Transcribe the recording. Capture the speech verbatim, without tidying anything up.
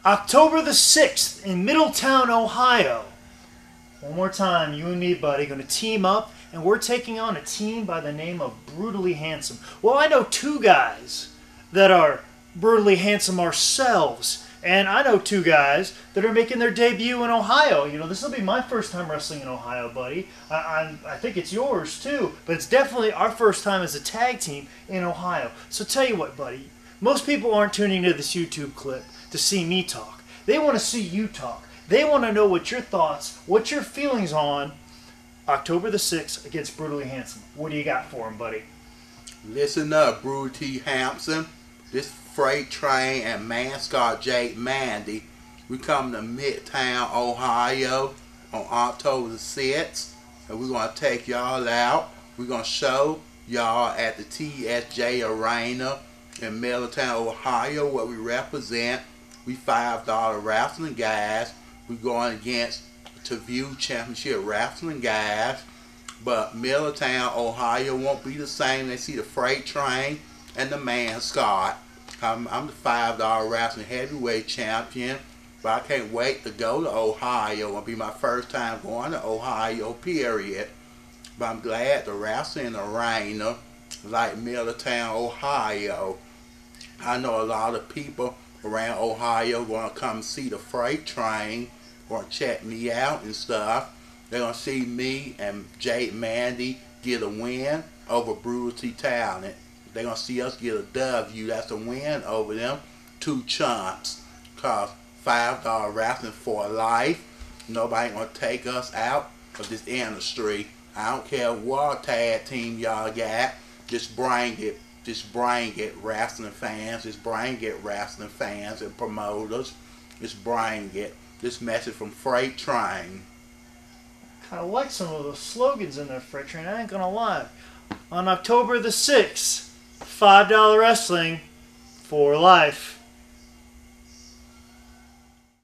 October the sixth in Middletown, Ohio. One more time, you and me, buddy, going to team up, and we're taking on a team by the name of Brutally Handsome. Well, I know two guys that are brutally handsome ourselves, and I know two guys that are making their debut in Ohio. You know, this will be my first time wrestling in Ohio, buddy. I, I, I think it's yours, too, but it's definitely our first time as a tag team in Ohio. So tell you what, buddy, most people aren't tuning into this YouTube clip to see me talk. They want to see you talk. They want to know what your thoughts, what your feelings on October the sixth against Brutally Handsome. What do you got for him, buddy? Listen up, Brutally Handsome. This freight train and mascot Jake Mandy. We come to Midtown, Ohio on October the sixth. And we're going to take y'all out. We're going to show y'all at the T S J Arena in Middletown, Ohio, what we represent. We five dollar wrestling guys. We're going against to view championship wrestling guys. But Middletown, Ohio won't be the same. They see the freight train and the mascot. I'm, I'm the five dollar wrestling heavyweight champion. But I can't wait to go to Ohio. It'll be my first time going to Ohio, period. But I'm glad to wrestle in an arena like Middletown, Ohio. I know a lot of people around Ohio going to come see the freight train, going to check me out and stuff. They're going to see me and Jake Mandy get a win over Brutally Talent. They're going to see us get a W. That's a win over them two chumps. Because five dollar wrestling for life. Nobody going to take us out of this industry. I don't care what tag team y'all got. Just bring it. Just bring it, wrestling fans. Just bring it, wrestling fans and promoters. Just bring it. This message from Freight Train. I like some of those slogans in there, Freight Train. I ain't gonna lie. On October the sixth, five dollar wrestling for life.